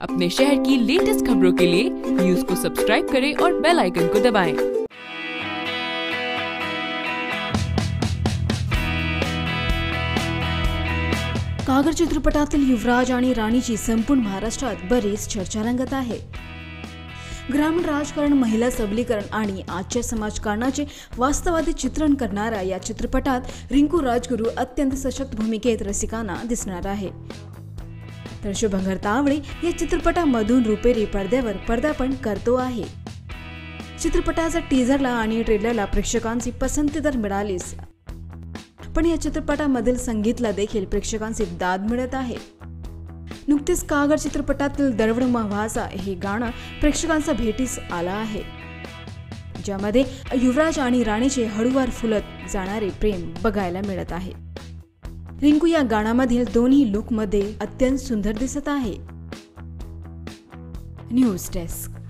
अपने शहर की लेटेस्ट खबरों के लिए न्यूज को सब्सक्राइब करें और बेल आइकन को दबाएं। कागर चित्रपटातील युवराज आणि राणीची संपूर्ण महाराष्ट्रात बरीच चर्चा रंगत आहे। ग्रामीण राजकारण, महिला सबलीकरण आणि आजच्या समाजकारणाचे वास्तववादी चित्रण करणाऱ्या या चित्रपटात रिंकू राजगुरू अत्यंत सशक्त भूमिकेत रसिकांना दिसणार आहे। तर शुभंकर तावडे या चित्रपटामधून रुपेरी पडद्यावर पदार्पण करतो आहे। चित्रपटाच्या टीझरला आणि ट्रेलरला प्रेक्षकांची पसंती तर मिळालीच, पण या चित्रपटामधील संगीतला देखील प्रेक्षकांची दाद मिळत आहे। नुकतेच कागर चित्रपटातील दरवड महवासा हे गाणं प्रेक्षकांच्या भेटीस आलं आहे, ज्यामध्ये युवराज आणि राणीचे हळूवार फुलत जाणारे प्रेम बघायला मिळत आहे। रिंकू या गाण्यामधील दोन्ही लुकमध्ये अत्यंत सुंदर दिसत आहे। News desk.